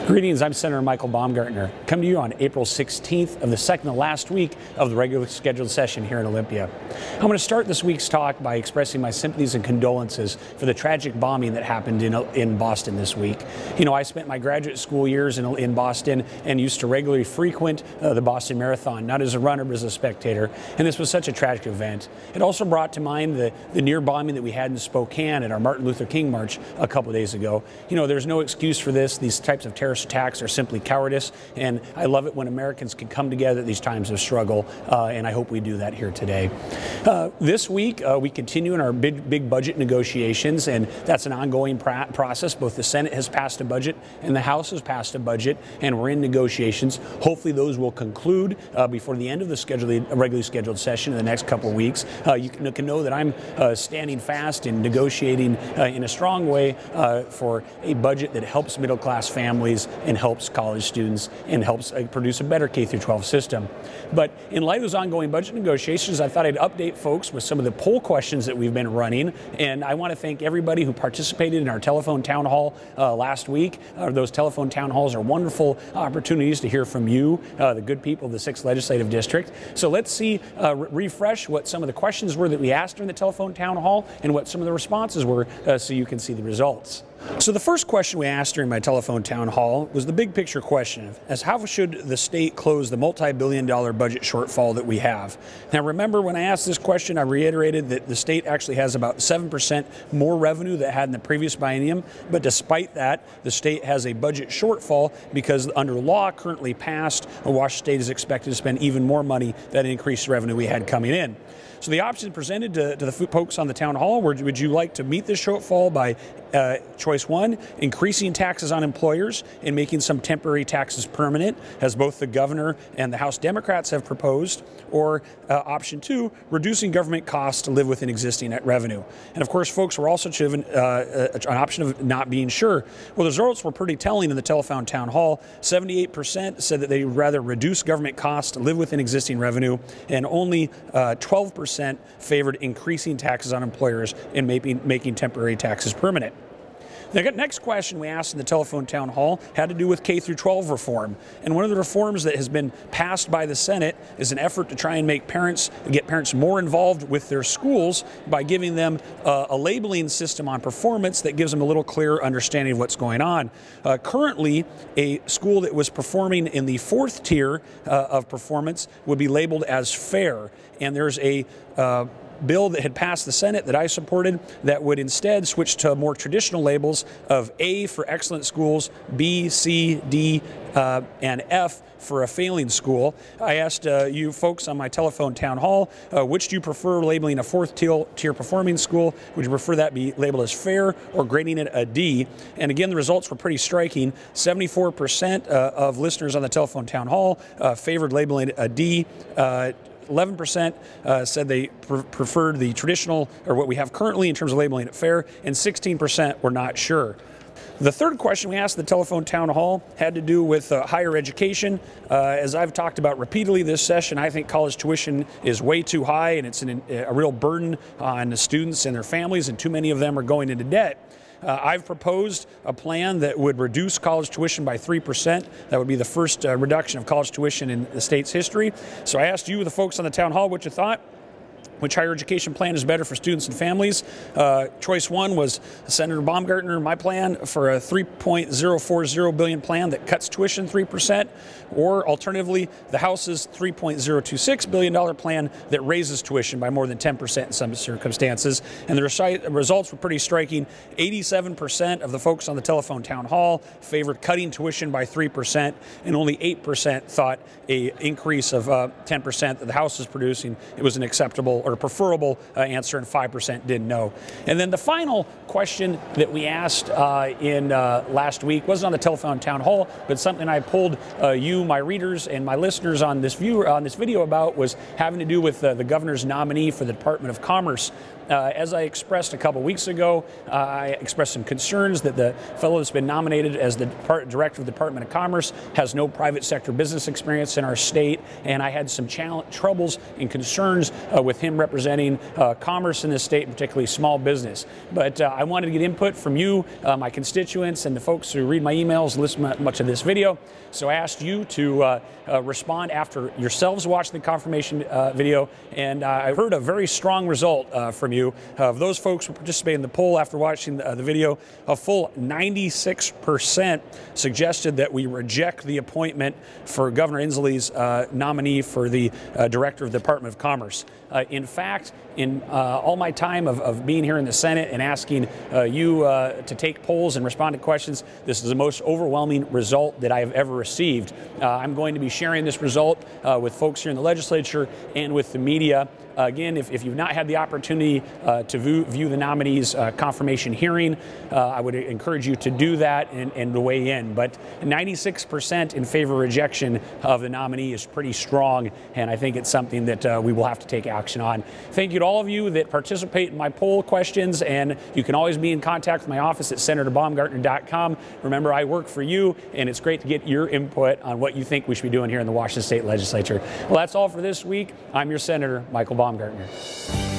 Greetings, I'm Senator Michael Baumgartner, coming to you on April 16th of the second to last week of the regularly scheduled session here in Olympia. I'm going to start this week's talk by expressing my sympathies and condolences for the tragic bombing that happened in Boston this week. You know, I spent my graduate school years in Boston and used to regularly frequent the Boston Marathon, not as a runner but as a spectator, and this was such a tragic event. It also brought to mind the near bombing that we had in Spokane at our Martin Luther King March a couple days ago. You know, there's no excuse for this. These types of terrorist attacks are simply cowardice, and I love it when Americans can come together at these times of struggle, and I hope we do that here today. This week, we continue in our big budget negotiations, and that's an ongoing process. Both the Senate has passed a budget and the House has passed a budget, and we're in negotiations. Hopefully those will conclude before the end of the regularly scheduled session in the next couple of weeks. You can know that I'm standing fast and negotiating in a strong way for a budget that helps middle-class families and helps college students and helps produce a better K-12 system. But in light of those ongoing budget negotiations, I thought I'd update folks with some of the poll questions that we've been running, and I want to thank everybody who participated in our telephone town hall last week. Those telephone town halls are wonderful opportunities to hear from you, the good people of the 6th Legislative District. So let's see, refresh what some of the questions were that we asked during the telephone town hall and what some of the responses were so you can see the results. So the first question we asked during my telephone town hall was the big picture question as how should the state close the multi-billion-dollar budget shortfall that we have? Now remember, when I asked this question, I reiterated that the state actually has about 7% more revenue than it had in the previous biennium, but despite that, the state has a budget shortfall because under law currently passed, Washington State is expected to spend even more money than increased revenue we had coming in. So the options presented to the folks on the town hall were, would you like to meet this shortfall by choice one, increasing taxes on employers and making some temporary taxes permanent, as both the governor and the House Democrats have proposed, or option two, reducing government costs to live within existing net revenue. And of course, folks were also choosing an option of not being sure. Well, the results were pretty telling in the telephone town hall. 78% said that they would rather reduce government costs to live within existing revenue, and only 12% favored increasing taxes on employers and making temporary taxes permanent. The next question we asked in the telephone town hall had to do with K-12 reform. And one of the reforms that has been passed by the Senate is an effort to try and get parents more involved with their schools by giving them a labeling system on performance that gives them a little clearer understanding of what's going on. Currently, a school that was performing in the 4th tier of performance would be labeled as fair. And there's a bill that had passed the Senate that I supported that would instead switch to more traditional labels of A for excellent schools, B, C, D, and F for a failing school. I asked you folks on my telephone town hall, which do you prefer labeling a 4th tier performing school? Would you prefer that be labeled as fair or grading it a D? And again, the results were pretty striking. 74% of listeners on the telephone town hall favored labeling it a D. 11% said they preferred the traditional, or what we have currently in terms of labeling it fair, and 16% were not sure. The third question we asked the telephone town hall had to do with higher education. As I've talked about repeatedly this session, I think college tuition is way too high, and it's a real burden on the students and their families, and too many of them are going into debt. I've proposed a plan that would reduce college tuition by 3%. That would be the first reduction of college tuition in the state's history. So I asked you, the folks on the town hall, what you thought. Which higher education plan is better for students and families? Choice one was Senator Baumgartner, my plan for a $3.040 billion plan that cuts tuition 3%, or alternatively, the House's $3.026 billion plan that raises tuition by more than 10% in some circumstances. And the results were pretty striking. 87% of the folks on the telephone town hall favored cutting tuition by 3%, and only 8% thought an increase of 10% that the House is producing, it was an acceptable or preferable answer, and 5% didn't know. And then the final question that we asked in last week wasn't on the telephone town hall, but something I polled you, my readers, and my listeners on this video about was having to do with the governor's nominee for the Department of Commerce. As I expressed a couple weeks ago, I expressed some concerns that the fellow that's been nominated as the Director of the Department of Commerce has no private sector business experience in our state, and I had some troubles and concerns with him representing commerce in this state, particularly small business. But I wanted to get input from you, my constituents, and the folks who read my emails, listen to much of this video. So I asked you to respond after yourselves watched the confirmation video, and I heard a very strong result from you. Of those folks who participated in the poll after watching the video, a full 96% suggested that we reject the appointment for Governor Inslee's nominee for the Director of the Department of Commerce. In fact, in all my time of being here in the Senate and asking you to take polls and respond to questions, this is the most overwhelming result that I have ever received. I'm going to be sharing this result with folks here in the legislature and with the media. Again, if you've not had the opportunity to view the nominee's confirmation hearing, I would encourage you to do that and to weigh in. But 96% in favor of rejection of the nominee is pretty strong, and I think it's something that we will have to take action on. Thank you to all of you that participate in my poll questions, and you can always be in contact with my office at senatorbaumgartner.com. Remember, I work for you, and it's great to get your input on what you think we should be doing here in the Washington State Legislature. Well, that's all for this week. I'm your Senator, Michael Baumgartner.